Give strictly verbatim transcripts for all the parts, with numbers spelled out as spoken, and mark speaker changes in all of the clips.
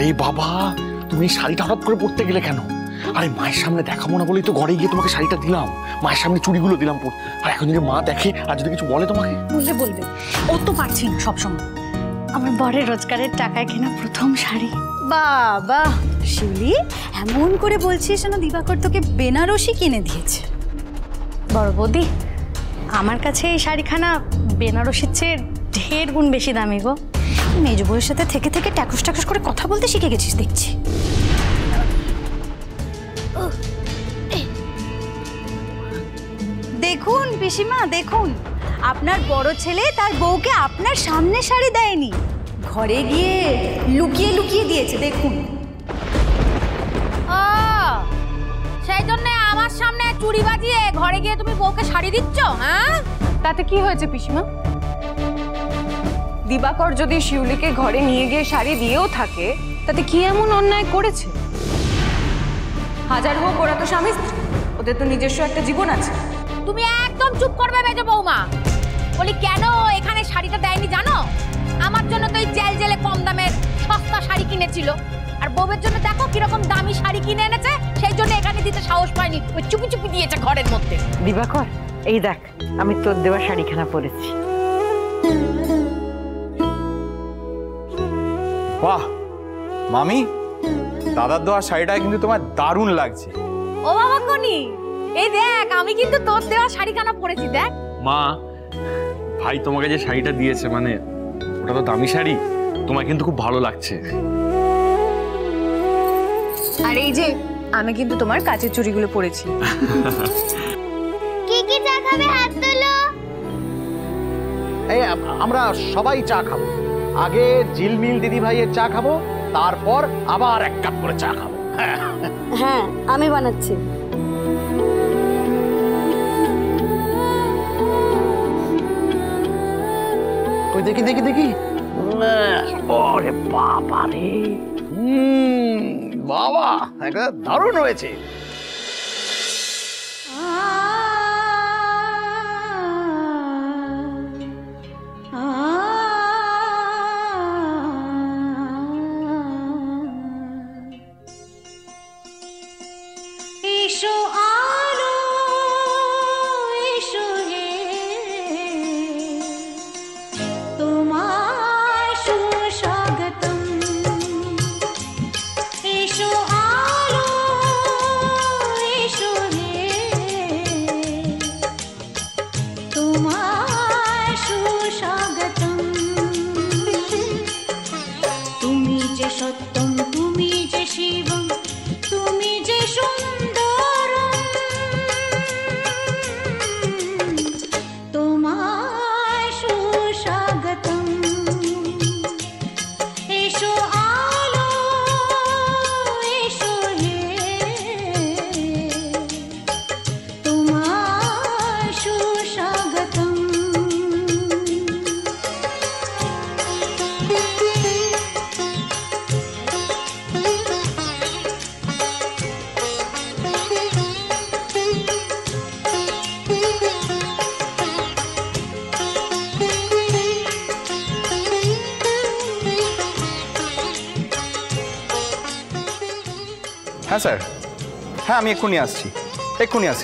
Speaker 1: বাবা, তুমি শাড়িটা হঠাৎ করে পরতে গেলে কেন? আরে মায়ের সামনে দেখাবো না বলেই তো ঘরে গিয়ে তোমাকে শাড়িটা দিলাম, মায়ের সামনে চুড়িগুলো দিলাম পর। আর এখন যদি মা দেখে আর যদি কিছু বলে তোমাকে?
Speaker 2: বুঝলে বলবে, ও তো পারছি না সবসময়। আমার বরের রোজগারের টাকায় কেনা প্রথম শাড়ি।
Speaker 3: বাবা শিউলি, এমন করে বলছিস যেন দিবাকর তোকে বেনারসি কিনে দিয়েছে।
Speaker 2: বড় বৌদি, আমার কাছে এই শাড়িখানা বেনারসির চেয়ে ঢের গুণ বেশি দামি গো।
Speaker 3: মেজ বউয়ের সাথে থেকে থেকে ট্যাকুস ট্যাকুস করে কথা বলতে শিখে গেছিস দেখছি। দেখুন পিসিমা, দেখুন আপনার বড় ছেলে তার বউকে আপনার সামনে শাড়ি দেয়নি, ঘরে গিয়ে লুকিয়ে লুকিয়ে দিয়েছে। দেখুন,
Speaker 4: সেই জন্য আমার সামনে চুড়ি বাজিয়ে ঘরে গিয়ে তুমি বউকে শাড়ি দিচ্ছ? হ্যাঁ,
Speaker 5: তাতে কি হয়েছে পিসিমা? দিবাকর যদি শিউলিকে ঘরে নিয়ে গিয়ে শাড়ি দিয়েও থাকে, তাতে কি এমন অন্যায় করেছে? হাজার হোক ওরা তো স্বামী স্ত্রী, ওদের তো নিজস্ব একটা জীবন আছে।
Speaker 4: তুমি একদম চুপ করবে মেজো বৌমা। বলি কেন এখানে শাড়িটা দেয়নি জানো? আমার জন্য তো এই জেল জেলে কম দামের সস্তা শাড়ি কিনেছিল, আর বউয়ের জন্য দেখো কিরকম দামি শাড়ি কিনে এনেছে, সেই জন্য এখানে দিতে সাহস পায়নি, ওই চুপি চুপি দিয়েছে ঘরের মধ্যে।
Speaker 6: দিবাকর, এই দেখ আমি তোর দেওয়া শাড়িখানা পরেছি।
Speaker 7: বাহ মামি, দাদার দেওয়া শাড়িটা কিন্তু তোমার দারুণ লাগছে।
Speaker 4: ও বাবা কনি, এই দেখ আমি কিন্তু তোর দেওয়া শাড়িখানা পরেছি, দেখ।
Speaker 1: মা, ভাই তোমাকে যে শাড়িটা দিয়েছে, মানে ওটা তো দামি শাড়ি, তোমার কিন্তু খুব ভালো লাগছে।
Speaker 5: আর এই যে আমি কিন্তু তোমার কাচের চুড়িগুলো পরেছি।
Speaker 8: কি কি চা খাবে হাত তোলো।
Speaker 9: এই আমরা সবাই চা খাবো। আগে ঝিলমিল দিদি ভাইয়ের চা খাবো, তারপর আবার এক কাপ করে চা খাবো।
Speaker 3: হ্যাঁ আমি বানাচ্ছি।
Speaker 9: ওই দেখি দেখি দেখি, ওরে বাবা রে, হুম বাবা একটা দারুণ হয়েছে।
Speaker 7: হ্যাঁ স্যার, হ্যাঁ আমি এক্ষুনি আসছি, এক্ষুনি আসছি।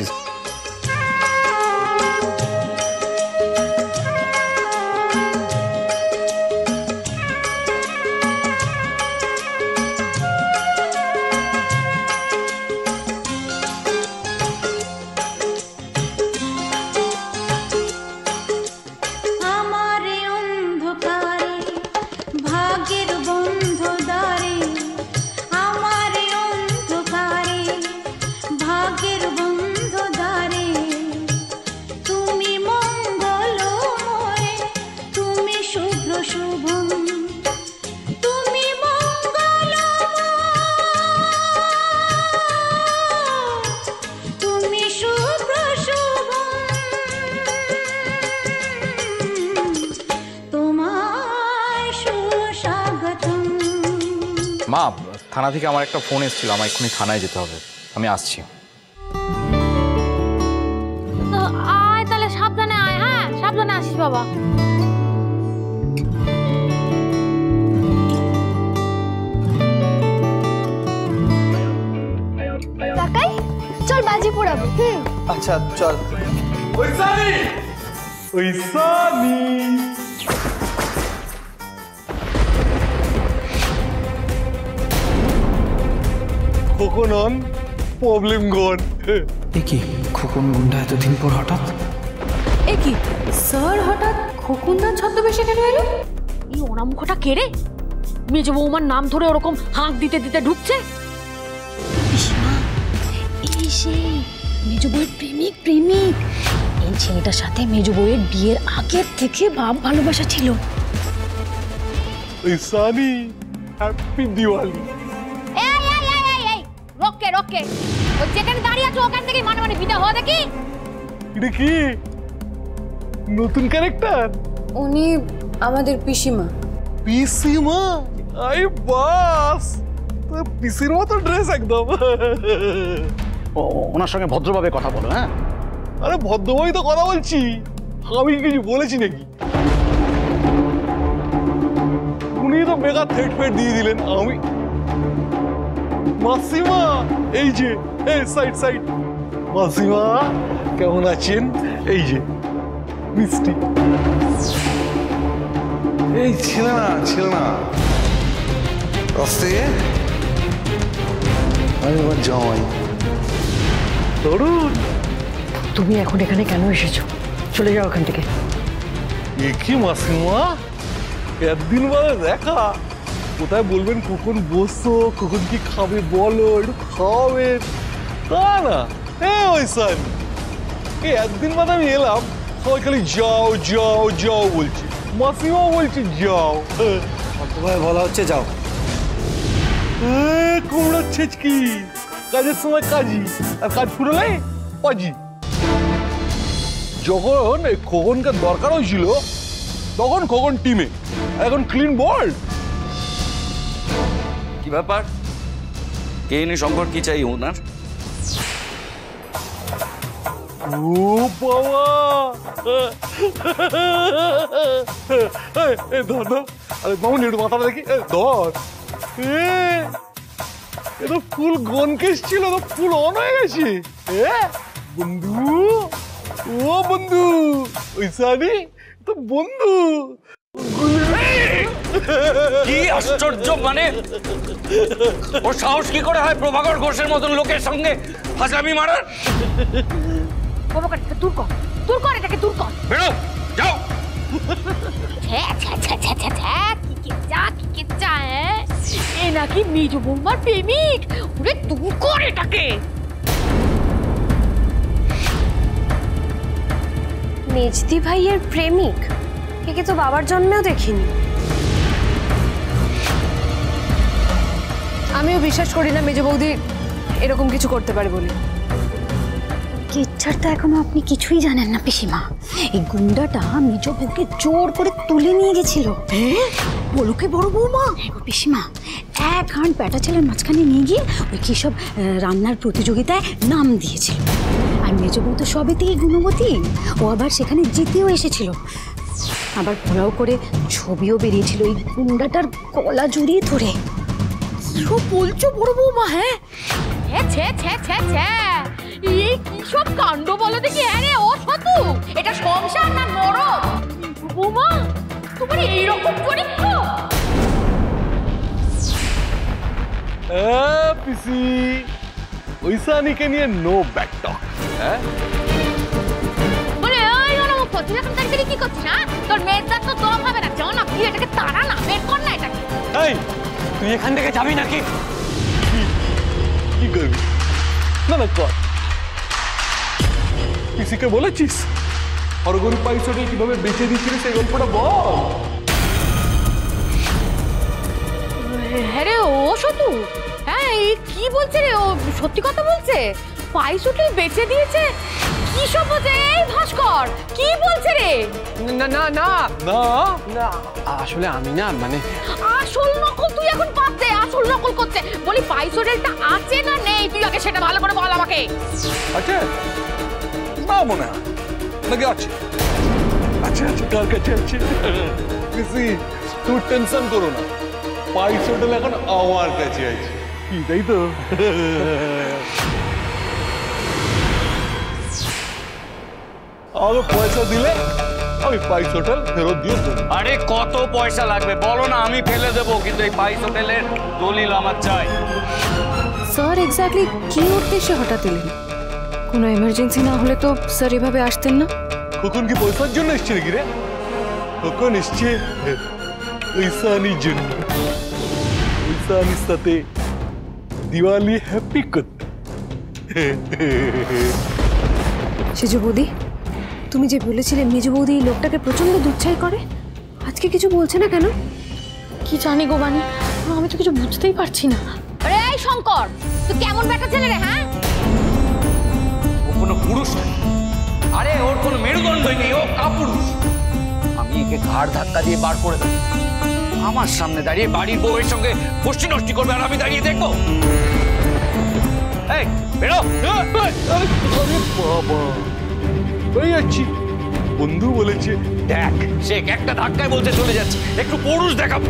Speaker 7: মা, থানা থেকে আমার একটা ফোন এসেছিল, আমার এক্ষুনি থানায় যেতে হবে, আমি আসছি।
Speaker 4: আয় তাহলে সাবধানে আয়। হ্যাঁ সাবধানে আসিস বাবা।
Speaker 8: চল বাজি পোড়াবো। হুম
Speaker 10: আচ্ছা চল।
Speaker 1: ঐশানি ঐশানি খোকনন প্রবলেম গন।
Speaker 10: এ কি খোকন গুন্ডা এতদিন পর হঠাৎ?
Speaker 4: এ কি স্যার হঠাৎ খোকনদার ছদ্মবেশে কেন এলো? এই অনামুখটা কে রে? মেজ বৌমার নাম ধরে ওরকম হাঁক দিতে দিতে ঢুকছে।
Speaker 2: এই সেই মেজ বউয়ের প্রেমিক প্রেমিক এই ছেলেটার সাথে মেজ বউয়ের বিয়ের আগের থেকে ভাব ভালোবাসা ছিল।
Speaker 1: ঐশানি হ্যাপি দিওয়ালি।
Speaker 4: এই এই এই এই এই রোকে রোকে, ওই যেখানে দাঁড়িয়ে আছো ওখান থেকে মানে মানে বিদা হও দেখি।
Speaker 1: এটা কি নতুন ক্যারেক্টার?
Speaker 5: উনি আমাদের পিসিমা।
Speaker 1: পিসিমা? আই বাস, পিসির মতো ড্রেস একদম।
Speaker 9: ওনার সঙ্গে ভদ্রভাবে কথা বলো। হ্যাঁ
Speaker 1: আরে ভদ্রভাবেই তো কথা বলছি, আমি কিছু বলেছি নাকি? উনি তো মেগা থ্রেট ফেট দিয়ে দিলেন। আমি মাসিমা, এই যে এই সাইড সাইড। মাসিমা কেমন আছেন? এই যে মিষ্টি।
Speaker 11: এই ছিল না ছিল না আস্তে, আমি আমার জামাই।
Speaker 1: তরুণ,
Speaker 6: তুমি এখন এখানে কেন এসেছো? চলে যাও ওখান থেকে।
Speaker 1: এ কি মাসিমা, একদিন বাদে দেখা। কোথায় বলবেন কখন বসো, কখন কি খাবে বলো, একটু খাওয়াবেন তা না? হ্যাঁ ওইসান, এই একদিন বাদে আমি এলাম, সবাই খালি যাও যাও যাও বলছে। মাসিমাও বলছে যাও।
Speaker 10: তোমায় বলা হচ্ছে যাও।
Speaker 1: কুমড়ো ছেচকি, কাজের সময় কাজী, আর কাজ ফুরলে পাজি। যখন এই খোকনকে দরকার হয়েছিল তখন খোকন টিমে, এখন ক্লিন বোল্ড।
Speaker 12: কি ব্যাপার? কে এনে শঙ্কর, কি চাই ওনার?
Speaker 1: ও বাবা, ধর ধর, আরে মামুন একটু মাথাটা দেখি, ধর। এ তো ফুল গনকেশ ছিল, তো ফুল অন হয়ে গেছে। বন্ধু, ও বন্ধু, ঐশানি তো বন্ধু।
Speaker 12: কি আশ্চর্য! মানে ওর সাহস কি করে হয় প্রভাকর ঘোষের মতন লোকের সঙ্গে ফাজলামি মারার?
Speaker 4: প্রভাকর, দূর কর, দূর কর, এটাকে দূর কর।
Speaker 12: বেরো, যাও।
Speaker 4: ছ্যা ছ্যা ছ্যা ছ্যা ছ্যা ছ্যা, কি কেচ্চা কি কেচ্চা, হ্যাঁ এ নাকি মেজ বৌমার প্রেমিক। ওরে দূর কর এটাকে।
Speaker 5: মেজদি ভাইয়ের প্রেমিক? একে তো বাবার জন্মেও দেখিনি। আমিও বিশ্বাস করি না মেজ বৌদি এরকম কিছু করতে পারে বলে।
Speaker 2: কিচ্ছার তো এখনো আপনি কিছুই জানেন না পিসিমা। এই গুন্ডাটা মেজ বউকে জোর করে তুলে নিয়ে গেছিল। বলো কি বড় বৌমা? পিসিমা এক হাঁট ব্যাটা ছেলের মাঝখানে নিয়ে গিয়ে ওই কি সব রান্নার প্রতিযোগিতায় নাম দিয়েছিল। আর মেজ বউ তো সবেতেই গুণবতী, ও আবার সেখানে জিতেও এসেছিল। আবার পোলাও করে ছবিও বেরিয়েছিল এই গুন্ডাটার গলা জড়িয়ে ধরে।
Speaker 4: কি বলছো বড় বৌমা? হ্যাঁ ছে ছে ছে ছে, এই কি সব কাণ্ড বলো দেখি। আরে ও শতু, এটা সংসার না নরক? বৌমা তোমার এইরকম চরিত্র?
Speaker 1: পিসি, ঐশানিকে নিয়ে নো ব্যাক টক। হ্যাঁ
Speaker 4: বলে ওই অনামুখ, তুই এখন তাড়াতাড়ি কি করছিস? হ্যাঁ তোর মেয়ের তো দম হবে না। যাও না, তুই এটাকে তাড়া না, বের কর না এটাকে।
Speaker 1: এই তুই এখান থেকে যাবি নাকি? কি করবি? না না কর। পিসিকে বলেছিস হরগরু পাইছটে কিভাবে বেঁচে দিচ্ছিলি সেই গল্পটা বল।
Speaker 4: হ্যাঁ রে ও শতু, হ্যাঁ এই কি বলছে রে? ও সত্যি কথা বলছে? পাইসুটি বেঁচে দিয়েছে? কি সব বলছে? এই ভাস্কর কি বলছে রে?
Speaker 10: না না না
Speaker 1: না
Speaker 10: না, আসলে আমি না, মানে
Speaker 4: আসল নকল তুই এখন বাদ দে, আসল নকল করছে। বলি পাইসোডেলটা আছে না নেই, তুই আগে সেটা ভালো করে বল আমাকে।
Speaker 1: আছে না মনে হয় নাকি? আছে আচ্ছা আচ্ছা, কার কাছে আছে? পিসি তুই টেনশন করো না, পাইসোডেল এখন আমার কাছে আছে। কি তাই তো? আমাকে পয়সা দিলে আমি পাইস হোটেল ফেরত দিয়ে দেবো।
Speaker 12: আরে কত পয়সা লাগবে বলো না, আমি ফেলে দেবো, কিন্তু এই পাইস হোটেলের দলিল আমার চাই।
Speaker 5: স্যার এক্স্যাক্টলি কি উদ্দেশ্যে হঠাৎ এলেন? কোনো এমার্জেন্সি না হলে তো স্যার এভাবে আসতেন না।
Speaker 1: খোকন কি পয়সার জন্য এসছে নাকি রে? খোকন এসছে পয়সা আনির জন্য, পয়সা আনির সাথে দিওয়ালি হ্যাপি করতে।
Speaker 5: সেজ বৌদি, তুমি যে বলেছিলে মেজ বৌদি এই লোকটাকে প্রচন্ড দুচ্ছাই করে, আজকে কিছু বলছে না কেন?
Speaker 2: কি জানি গো বানি, আমি তো কিছু বুঝতেই পারছি না।
Speaker 4: আরে এই শঙ্কর, তুই কেমন বেটা ছেলে রে? হ্যাঁ,
Speaker 12: ও কোনো পুরুষ নয়। আরে ওর কোনো মেরুদণ্ডই নেই, ও কাপুরুষ। আমি একে ঘাড় ধাক্কা দিয়ে বার করে দেবো। আমার সামনে দাঁড়িয়ে বাড়ির বউয়ের সঙ্গে গোষ্ঠী নষ্টি করবে, আর আমি দাঁড়িয়ে দেখবো? এই বেরো।
Speaker 1: আরে বাবা, ওই যাচ্ছি, বন্ধু বলেছে
Speaker 12: দেখ, সে একটা ধাক্কায় বলতে চলে যাচ্ছে, একটু পুরুষ দেখাবো।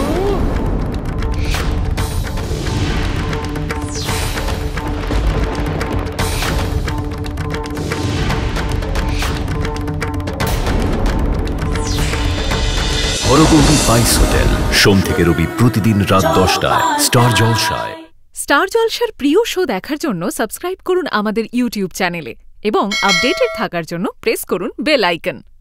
Speaker 13: হরগৌরী পাইস হোটেল, সোম থেকে রবি প্রতিদিন রাত দশটায় স্টার জলসায়।
Speaker 14: স্টার জলসার প্রিয় শো দেখার জন্য সাবস্ক্রাইব করুন আমাদের ইউটিউব চ্যানেলে এবং আপডেটেড থাকার জন্য প্রেস করুন বেল আইকন।